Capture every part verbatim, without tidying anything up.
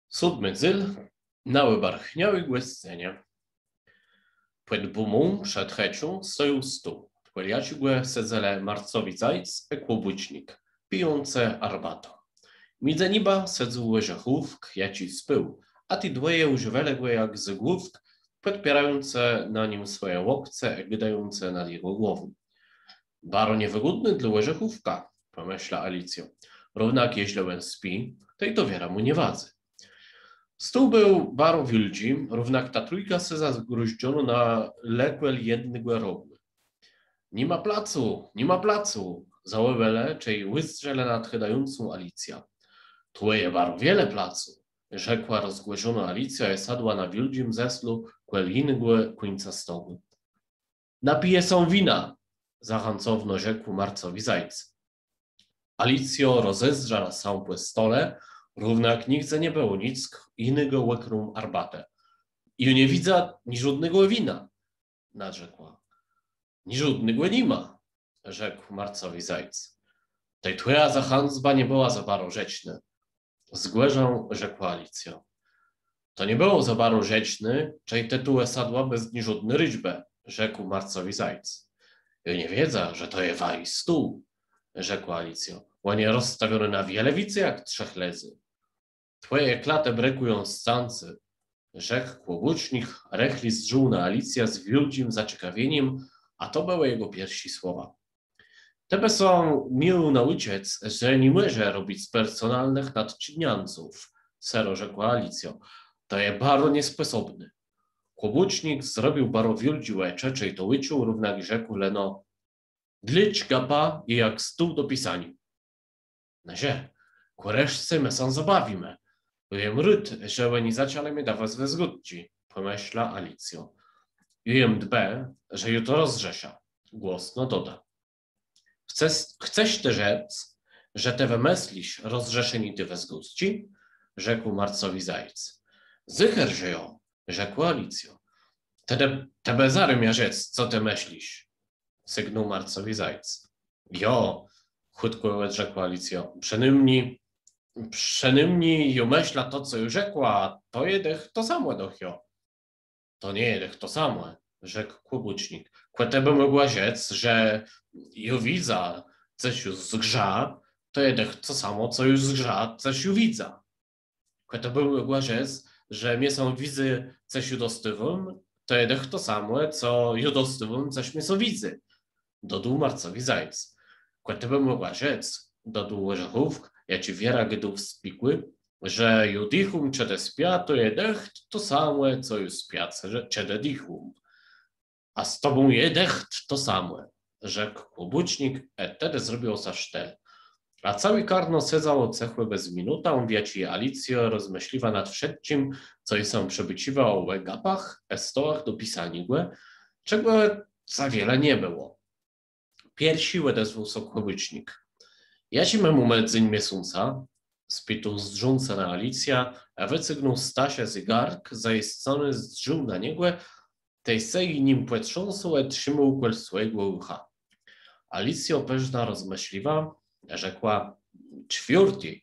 Siódmy dzyl, nały barchniały głęscenie. Przed bumą, przed hecią, stoją stół. Płeliaciugłe sedzele marcowi zajc, ekłobućnik, pijące arbato. Midze niba sedzu łyżechówk, jaci spył, a ty dwoje używeległe jak z główk, podpierające na nim swoje łokce, gdające nad jego głową. Baro niewygodny dla łyżechówka, pomyśla Alicjo. Równak jeźle łen spi, tej to wiera mu nie wadzy. Stół był baro wildzim, równak ta trójka se zagruździono na ległel jednego rogły. Nie ma placu, nie ma placu, załowele, czej łyzdrzele nadchydającą Alicja. Tu je baro wiele placu, rzekła rozgłożona Alicja i sadła na wildzim zeslu kwel innego końca stołu. Napije są wina, zachancowno rzekł Marcowi zajc. Alicjo rozezdrza na samym stole, równak nigdzie nie było nic innego łekrum arbatę. I nie widzę ni żadnego wina, nadrzekła. Ni żadnego nie ma, rzekł Marcowi zajc. Tej twoja zachanzba nie była za baro rzeczny, zgłężał, rzekła Alicjo. To nie było za baro rzeczny, czej tytułe sadła bez ni żadny ryczbę, rzekł Marcowi zajc. I nie wiedza, że to je waj stół, rzekła Alicjo. Łonie rozstawione na wiele wicy jak trzech lezy. Twoje klate brekują z cancy, rzekł kłobucznik, rechli zżół na Alicja z wielkim zaciekawieniem, a to były jego pierwsze słowa. Tebe są miły nauczyć, że nie może robić personalnych nadczynianców, sero rzekła Alicjo. To je baro niesposobny. Kłobucznik zrobił baro wielki łecze, czej to łyczuł, równak rzekł leno dlicz gapa i jak stół do pisania. Nazie, kureszcy my są zabawimy. Wiem ryd, że oni zaczęli mi dawać we zgodzi, pomyśla Alicjo. Wiem dbę, że jutro rozrzesza. Głosno doda. Chcesz, chcesz ty rzec, że te wymyślisz rozrzeszeni ty we zgodzi? Rzekł Marcowi zajc. Zycher, że ją, rzekła Alicjo. Tebe, tebe zarymia rzec, co ty myślisz? Sygnął Marcowi zajc. Jo, chutko rzekła Alicjo. Przenymni, przenymni ją myśla to, co już rzekła, to jedech to samo dochio. To nie jedech to samo, rzekł kłobucznik. Kwe tebe mogła rzec, że ju widza, coś już zgrza, to jedech to samo, co już zgrza, coś ju widza. Kwe tebe mogła rzec, że mnie są widzy, coś ju dostywą, to jedech to samo, co ju dostywą, coś mnie są widzy. Dodał Marcowi zajc. Kwe tebe mogła rzec, dodał łyżechówk, ja ci wiera gdów spikły, że ju dichum czede spia, to jedech to samo, co ju spia czede dichum. A z tobą jedech to samo, rzekł kłobucznik, e tedy zrobił sa sztel. A cały karno sedzał cechły bez minutę, wiaci Alicjo rozmyśliwa nad wszystkim, co jej są przebyciwa o łegapach, e stołach do pisanigue, czego za wiele nie było. Piersi odezwał się kłobucznik. Ja ci memu medzyń miesiąca, spytał zdrząca na Alicja, a wycygnął Stasia zygark, zajeżdżony zdrzył na niego, tej sej nim płetrząsą e trzymał kwel swojego ucha. Alicjo pyszna rozmyśliwa, rzekła, czwiórty.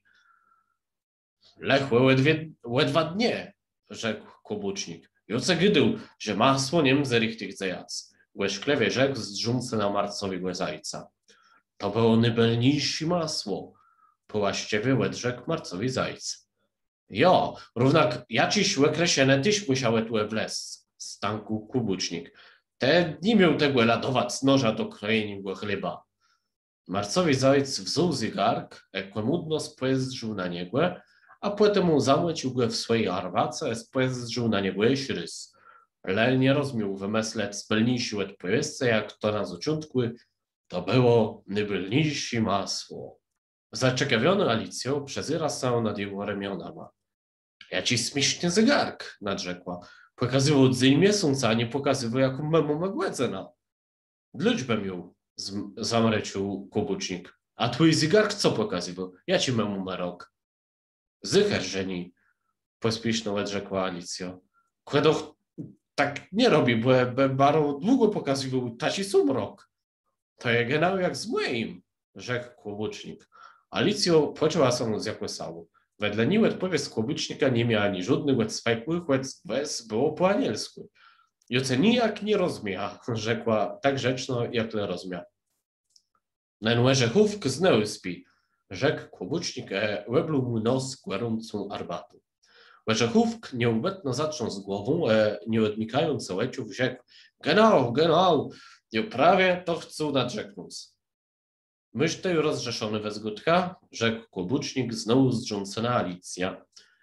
Lechłe ledwie, ledwa dnie, rzekł kłobucznik. Joce gydył, że masło niem zerych tych zajac. Łeszklewie rzekł zdrzący na Marcowi zajca. To było najbelniejsze masło, połaściwie łedrzekł Marcowi zajc. Jo, równak ja ci łekresiene tyś musiałe tu wlec, stanku kłobucznik. Te nie miał tego ladować noża do krojenia chleba. Marcowi zajc wziął zygark, ekłemudno spojrzył na niego, a potem mu zamycił go w swojej arwace, spojrzył na niego jeś rys. Lel nie rozumiał wymyśleć spelniejszy odpowiedźce, jak to na zaczątku, to było najbylniejsze masło. Zaciekawiony Alicjo przezyra się nad jego ramionami. Ja ci śmieszny zegark, nadrzekła. Pokazywał dzień miesiąca, a nie pokazywał jaką memu magłecena. Dlaczego miał, zamrecił kłobucznik. A twój zegark co pokazywał? Ja ci memu ma rok. Zycher, że nie, pospieszno odrzekła Alicjo. Kwedoch tak nie robi, bo, bo baro długo pokazywał taci sumrok. To je genau jak z moim, rzekł kłobucznik. Alicjo poczęła się zakłesało. Wedle niej odpowiedź kłobucznika nie miała ani żadnych łet swajkłych, łet wes było po anielsku. I oce nijak nie rozumia, rzekła tak grzeczno, jak le rozumia. Nen łeżechówk znęły spi, rzekł kłobucznik, e łeblu mu nos gorącą arbatą. Łeżechówk nieubetno zatrząsł głową, e nie odmikając łeciów, rzekł, genau, genau, i prawie to chcą nadrzeknąć. Myś tej rozrzeszony wezgutka, rzekł kłobucznik, znowu zrządzona Alicja.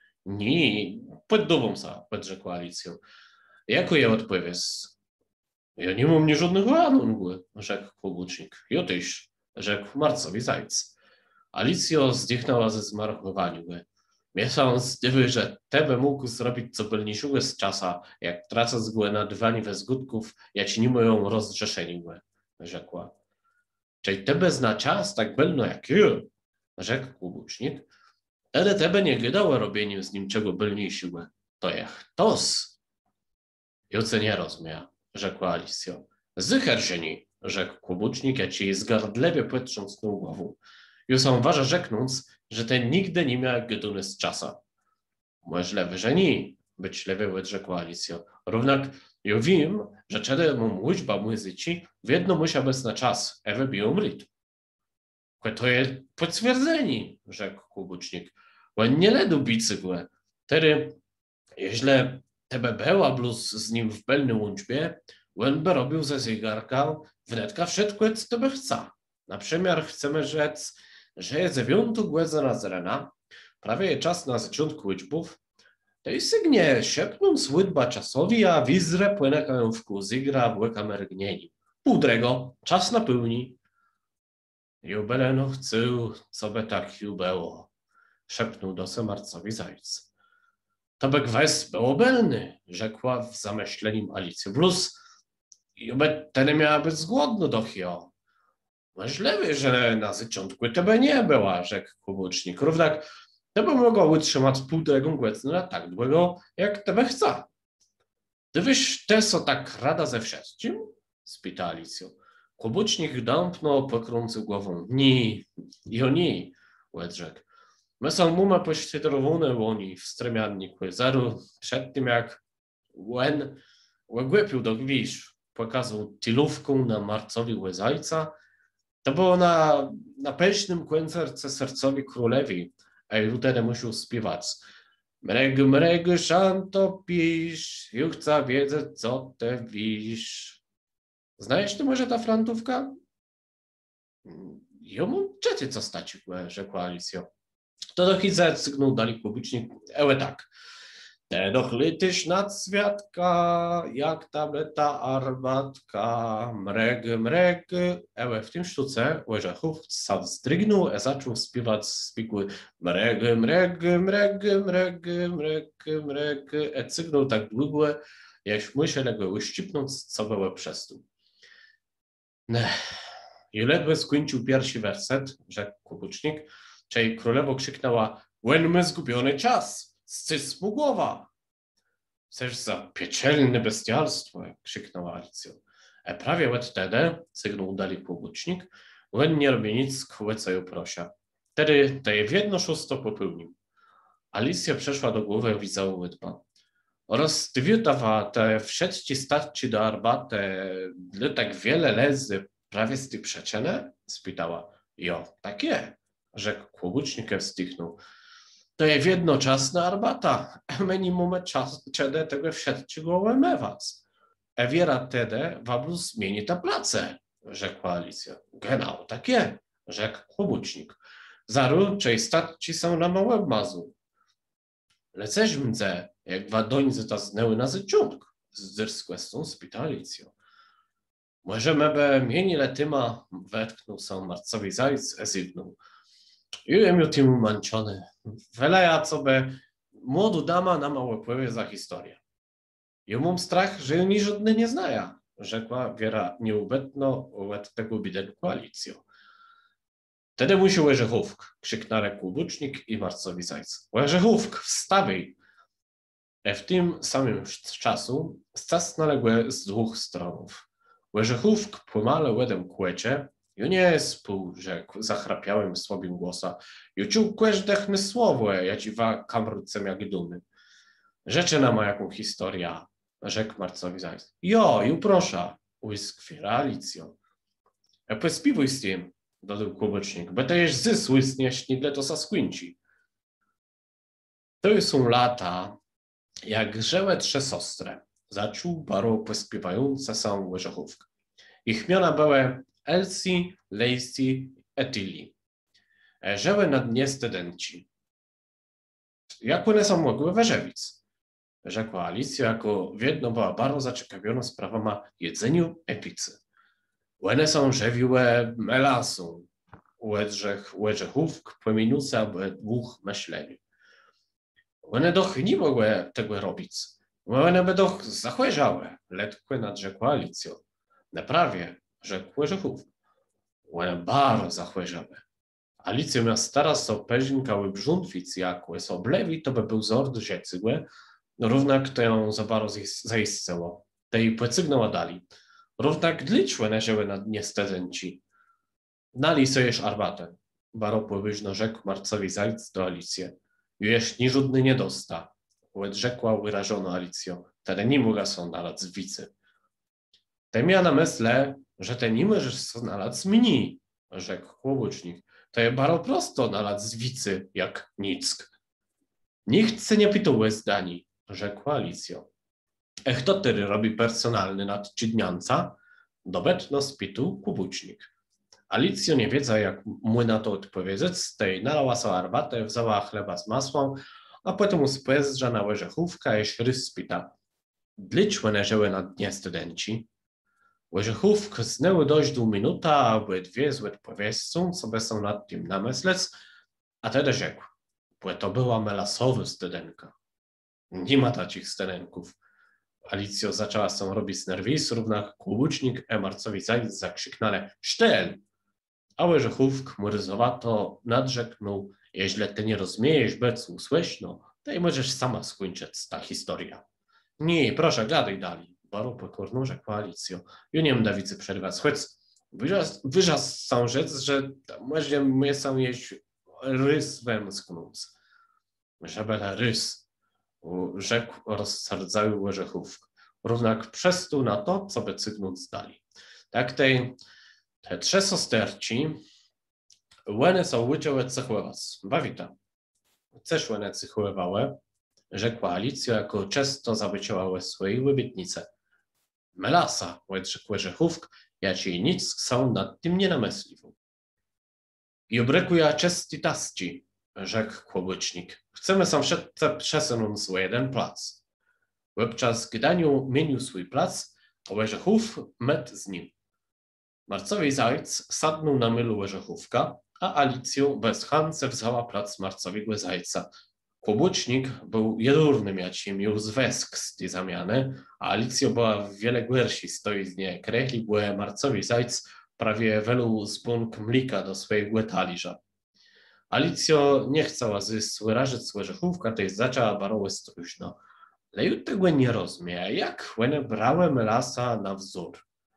Nie, pod dubą sa, podrzekła Alicją. Jako je odpowiedz? Ja nie mam ni żadnych ranów, rzekł kłobucznik. Jo tyś, rzekł Marcowi Zajc. Alicjo zdichnęła ze zmarnowaniu. Mieszał z dywy, że tebe mógł zrobić co bylniejszego z czasa, jak tracę z góry na dywanie wezgutków, ja ci nie moją rozrzeszeni, rzekła. Czyli tebe zna czas tak bylno jak ja, rzekł kłobucznik. Tede tebe nie gadało robieniu z nim czego bylniejszego. To jak tos. Juce nie rozumie, rzekła Alicja. Zycher się ni, rzekł kłobucznik, ja ci zgardlewie potrząsnął głową. Już on waży rzeknąc, że ten nigdy nie miał gaduny z czasa. Może lewy, że nie, być lewy, rzekła Alicja. Równak ja wiem, że czedy mu łuźba muzyci, wiedno musiał być na czas, ewe by umrzeć. To jest potwierdzenie, rzekł kłobucznik. On nie ledu bicykle. Tedy, jeśli tebe była bluz z nim w pełnym łączbie, on by robił ze zegarka wnetka wszystko, co tebe chce. Na przemiar chcemy rzec, że jest dziewiątu głędza na zrena, prawie jest czas na zaczątku liczbów, to i sygnie szepnąc łydba czasowi, a wizre płynekają w kół zigra w łeka mergnieni. Półdrego, czas napełni. Jubeleno chcę, co by tak jubeło, szepnął do se Marcowi Zajc. To by gwest było belny, rzekła w zamyślenim Alicja. Plus, jube ten miała być zgłodno do chio. Możliwe, że na zaczątku tebe nie była, rzekł kłobucznik. Równak, tebe mogła utrzymać półtorej głędzy na tak długo, jak tebe chce. Ty wiesz, te są tak rada ze wszystkim? Spyta Alicją. Kłobucznik dąpnął, pokręcił głową. Nie, jo nie, rzekł. My są muma poświadczone łoni w stremianniku. Zaru przed tym, jak łen łegłypił do gwisz, pokazał tylówką na Marcowi Łezajca. To było na, na pysznym koncercie sercowi królewi, a i wtedy musiał śpiewać. Mreg, mreg, szanto pisz, ju chcę wiedzieć, co te wisz. Znajesz ty może ta frantówka? Jo mu czety co stać, rzekła Alicja. To do chidze cygnął dali kłobucznik, ewe tak. Te dochlytyś nad świadka, jak tableta arbatka, mreg, mreg. Ewe w tym sztuce Łyżechów sam zdrygnął, a zaczął śpiewać z piguły mreg, mreg, mreg, mreg, mreg, mreg. E cygnął tak długo, jak musiał go uścipnąć, co było przez tu. I ledwo skończył pierwszy werset, rzekł kłobucznik, czyli królowo krzyknęła: "Łen my zgubiony czas! Scys mu głowa!" "Chcesz za piekielne bestialstwo!" krzyknęła Alicja. E prawie łet wtedy, sygnął dali kłobucznik, łen nie robi nic, kłecają prosia. Wtedy tej w jedno szósto popełnił. Alicja przeszła do głowy widzała łydba. Oraz dwie dawa te wszedci starci do arbaty, dla tak wiele lezy prawie z tych przeczene? Spytała. Jo, tak je, rzekł kłobucznik i wstychnął. To jest jednoczasna arbata, minimum czas, czede tego wszedci głowę mewas. Ewiera tede wablu zmieni ta place, rzekła Alicja. Genau, tak je, rzekł kłobucznik. Zaru, czej starci są na małe mazu. Leceś mdze, jak wadońcy ta znęły na zaczątku, z kwestią spyta Alicja. Może mebe mieni letyma, wetknął sam Marcowi Zajc, ezygnął. Jujem ju tym umanciony. Weleja, co by młodu dama na małe pływie za historię. Ja mam strach, że ju ni żadny nie znaja, rzekła Wiera nieubetno łet tego bidenku Alicjo. Wtedy musi Łyżechówk, krzyknął kłobucznik i Marcowi Zajc. Łyżechówk, wstawaj! E w tym samym czasu stas naległe z dwóch stronów. Łyżechówk pomale łedem kłecie, ju nie spół, rzekł zachrapiałym słabym głosa. Ju ciu kłeżdechny słowo, ja ci wa kamrucem jak dumy. Rzeczy nam ma jaką historia, rzekł Marcowi Zajc. Jo, ju prosza, łyskwiera Alicjo. E pospiwuj z tym, dodał kłobocznik, bo to jest zysł śnigle to saskłynci. To już są lata, jak grzełe trze sostre, zaczął baro pospiewająca samą łyżechówkę. Ich miona były Elsie, Lacey, Etili. Żyły na dnie studenci. Jak one są mogły wyrzewić? Rzekła Alicja, jako wiedno była bardzo zaciekawiona sprawama jedzeniu epicy. One są żywiłe melasą, łedrzech, łedrzechówk, płomieniuca, albo dwóch myśleniu. One doch nie mogły tego robić. One by doch zachłeżały, letko nadrzekła Alicjo. Naprawie, rzekł Łyżechówk. One bardzo zachłeżały. Alicjo miała stara so peżinkały brzątwic, jak łes oblewi, to by był zord rzecygłe, równak to ją za bardzo zaistceło. Tej płycygnęła dali. Równak dliczłe leżały na dnie studenci. Nali sojesz arbatę. Baro powyżno rzekł Marcowi Zajc do Alicję. Już ni żudny nie dosta. Łed rzekła wyrażono Alicjo. Tede nie mogła są nalać z wicy. Te miała na myśle, że te nie możesz są nalać z mni, rzekł kłobucznik. To je baro prosto nalać z wicy, jak nick. Nikt se nie pytał zdani, rzekła Alicjo. Ech, to ty robi personalny nadczydnianca? Dobetno spitu kłobucznik. Alicjo nie wiedza, jak mu na to odpowiedzieć, z tej nalała sobie arbatę, wzęła chleba z masłem, a potem spojrzała na łyżechówkę i rys spita. Dlicz leżały na dnie studenci. Łyżechówk znęły dość do minuta, aby dwie z odpowiedzią, co by są nad tym namyslec, a tedy rzekł, bo to była melasowa studenka. Nie ma takich studenków. Alicjo zaczęła się robić nerwis, równak kłobucznik e Marcowi Zajc zakrzyknale sztel! A Łyżechówk murzowato nadrzeknął, jeśli ty nie rozumiejesz becu słyszno, to i możesz sama skończyć ta historia. Nie, proszę, gadaj dalej. Baro pokorno rzekła Alicjo. Ja nie wiem Dawicy przerwać. Choć wyżas są rzec, że może my są jeść rys wemsknąć. Żeby rys, rzekł rozsardzały Łyżechówk. Równak przestał na to, co by cygnąć dali. Tak tej Te trze sosterci, łene są łyciałe cychływas. Bawita. Też łene cychływały, rzekła Alicjo, jako często zawyciałały swojej łybietnice. Melasa, rzekł Łyżechówk, ja ci nic są nad tym nie namyslił. I obrekuja czesti tasci, rzekł kłobucznik. Chcemy sam wszyscy przesunąć swój jeden plac. Wówczas gdaniu mienił swój plac, a Łyżechów met z nim. Marcowi Zajc sadnął na mylu Łyżechówka, a Alicjo bez chance wzęła plac Marcowi Zajca. Kłobucznik był jedurnym, jak miał zwesk z tej zamiany, a Alicjo była w wiele głębsi stoi z niej krechli, bo Marcowi Zajc prawie welu zbunk mlika do swojej głetaliża. Alicjo nie chciała wyrazić z Łyżechówka, to jest zaczęła baroły struźno. Ale ju tego nie rozumie, jak łene brałe melasa na wzór.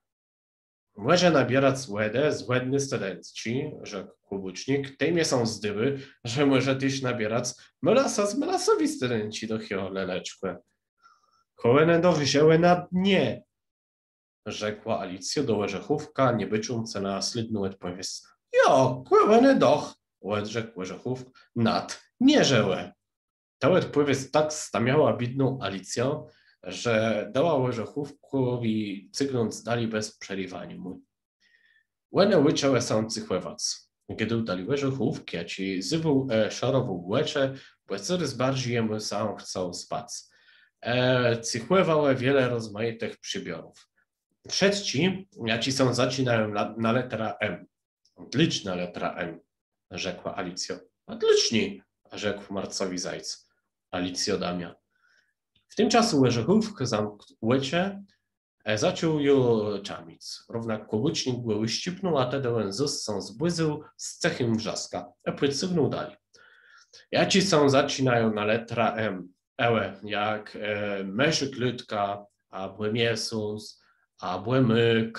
Może nabierać łedę z łedny studenci, rzekł kłobucznik, tej mnie są zdywy, że może tyś nabierać melasa z melasowi studenci do chiole leczkłe. Kołene do wzięły na dnie, rzekła Alicjo do Łyżechówka, nie byczące na slidną odpowiedź. Jo, kołene doch, rzekł Łyżechówk, nad nie żełe. Ta odpowiedź tak stamiała bidną Alicją, że dała Łyżechówkowi cygnąc dali bez przerywania mu. Łene łyczałe są cychływac. Kiedy dali Łyżechówki, a ci zywał e, szarową łecze, bo coraz bardziej jemu sam chcą spać. E, cychływały wiele rozmaitych przybiorów. Trzeci, a ci są zacinają na, na letra M. Odliczna letra M, rzekła Alicjo. Odliczni, rzekł Marcowi Zajc. Alicjo damia. W tym czasu Łyżechówk zamknął łycie, e, zaczął ją czamić. Równak kłobucznik był ścipnął, a tedy zus są zbłyzył z cechem wrzaska, a płycygnął dalej. Ja ci są zacinają na letra M, ełe, jak e, meszyk ludka, a błe miesus, a błe myk,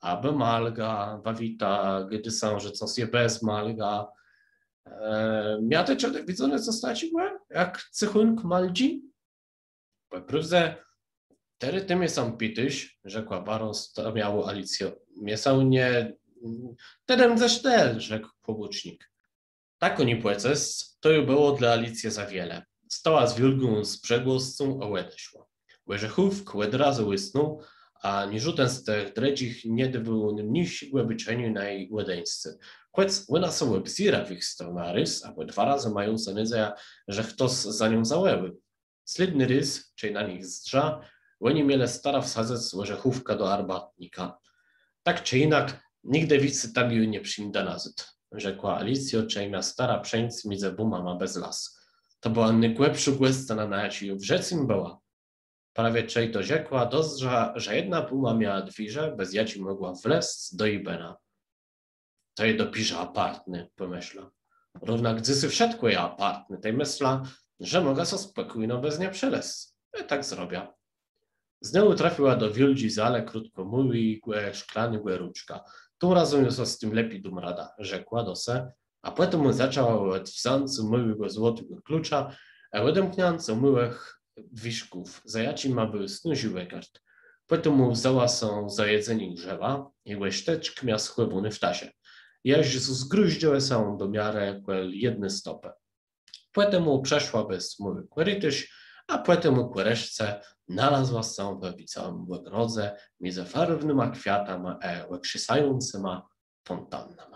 aby malga, wawita, gdy są, że coś je bez malga. E, miate człowiek widzone zostać były, jak cychunk maldzi? Wprawdzie, tery tymi są pityś, rzekła baros, to miało Alicjo. Mnie są nie... Tedem ze sztel, rzekł pobocznik. Tak oni płeces, to już było dla Alicji za wiele. Stała z wilgą z przegłoscą, a łedę szła. Łyżechów kłed razu łysnął, a niżuten z tych dredzich nie był mniejszy głębyczeniu na jej łydeńscy. Kłec łyna sobie bzira w ich stronę rys, a dwa razy mają zanydzę, że ktoś za nią załeły. Slidny rys, czyli na nich zdrza, łyni miele stara wsadzać łyżechówka do arbatnika. Tak czy inak, nigdy wicy tam jej nie przyjmda nazyd. Rzekła Alicjo, czejmia stara przeńc między buma ma bez las. To była najgłębsza głębca na naci, w rzecim była. Prawie czej to rzekła, dozrza, że jedna buma miała dwiże, bez jaci mogła wlec do Ibena. To jej dopisze apartny, pomyśla. Równa gdy sy wszedł jej apartny, tej myśla, że mogła so spokojno bez niej przelec. I tak zrobiła. Znowu trafiła do wildzi zale, krótko mówi, głę szklany głę ruczka. Tą razem już z tym lepiej dum rada, rzekła do se, a potem zaczęła w zancu myłego złotego klucza, a odemkniąco myłych wiszków, za jaci ma był snuziły kart. Potem mu wzęła są za jedzenie drzewa, i łeśteczk miał schłebony w tasie. Jaś zgruździły są do miary jedne stopę. Potem mu przeszła bez myły kwerytyś, a potem mu kwereszce znalazła się we całym ogrodze między farbnymi kwiatami, e łekrzysającymi fontannami.